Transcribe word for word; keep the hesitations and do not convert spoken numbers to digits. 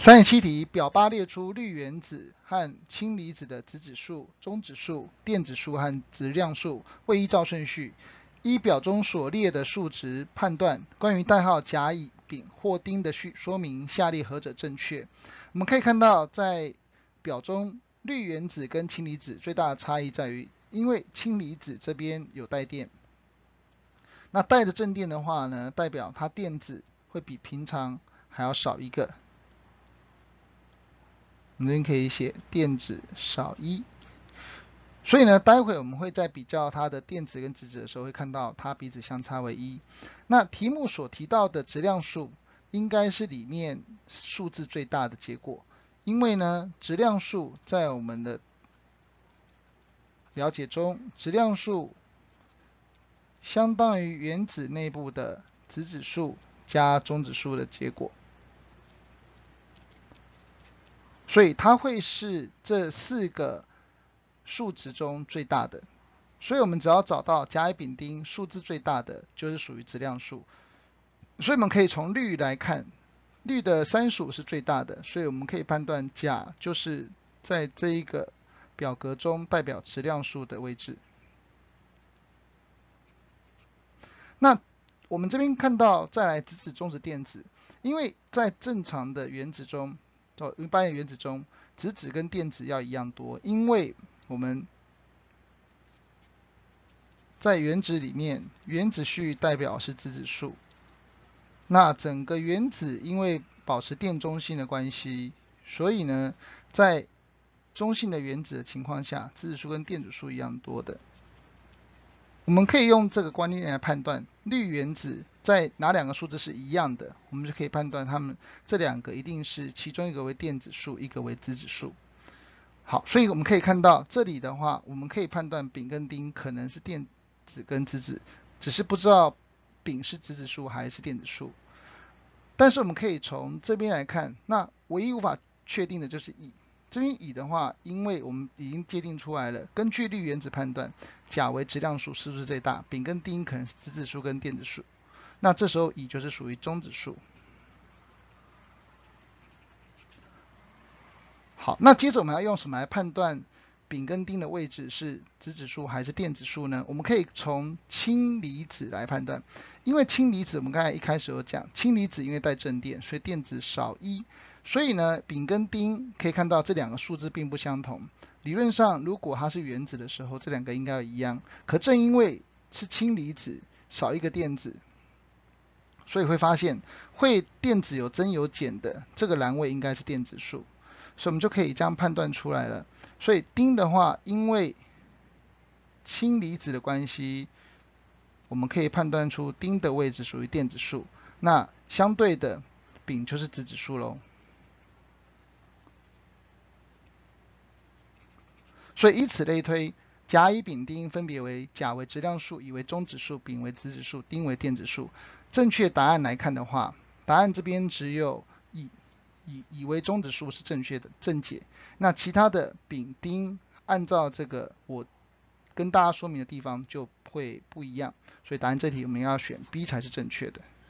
三十七题，表八列出氯原子和氢离子的质子数、中子数、电子数和质量数，未依照顺序，依表中所列的数值判断关于代号甲、乙、丙或丁的说明，下列何者正确？我们可以看到，在表中，氯原子跟氢离子最大的差异在于，因为氢离子这边有带电，那带的正电的话呢，代表它电子会比平常还要少一个。我们这边可以写电子少一，所以呢，待会我们会在比较它的电子跟质子的时候，会看到它彼此相差为一。那题目所提到的质量数，应该是里面数字最大的结果，因为呢，质量数在我们的了解中，质量数相当于原子内部的质子数加中子数的结果。所以它会是这四个数值中最大的，所以我们只要找到甲、乙、丙、丁数字最大的，就是属于质量数。所以我们可以从氯来看，氯的参数是最大的，所以我们可以判断甲就是在这一个表格中代表质量数的位置。那我们这边看到再来质子、中子、电子，因为在正常的原子中，哦，一般的原子中，质子跟电子要一样多，因为我们在原子里面，原子序代表是质子数。那整个原子因为保持电中性的关系，所以呢，在中性的原子的情况下，质子数跟电子数一样多的。我们可以用这个观念来判断氯原子在哪两个数字是一样的，我们就可以判断它们这两个一定是其中一个为电子数，一个为质子数。好，所以我们可以看到这里的话，我们可以判断丙跟丁可能是电子跟质子，只是不知道丙是质子数还是电子数。但是我们可以从这边来看，那唯一无法确定的就是乙。这边乙的话，因为我们已经界定出来了，根据氯原子判断，甲为质量数是不是最大？丙跟丁可能是质子数跟电子数，那这时候乙就是属于中子数。好，那接着我们要用什么来判断丙跟丁的位置是质子数还是电子数呢？我们可以从氢离子来判断，因为氢离子我们刚才一开始有讲，氢离子因为带正电，所以电子少一。所以呢，丙跟丁可以看到这两个数字并不相同。理论上，如果它是原子的时候，这两个应该要一样。可正因为是氢离子，少一个电子，所以会发现会电子有增有减的这个栏位应该是电子数，所以我们就可以这样判断出来了。所以丁的话，因为氢离子的关系，我们可以判断出丁的位置属于电子数。那相对的，丙就是质子数喽。所以以此类推，甲、乙、丙、丁分别为甲为质量数，乙为中子数，丙为质子数，丁为电子数。正确答案来看的话，答案这边只有乙，乙乙为中子数是正确的正解。那其他的丙、丁，按照这个我跟大家说明的地方就会不一样。所以答案这题我们要选 B 才是正确的。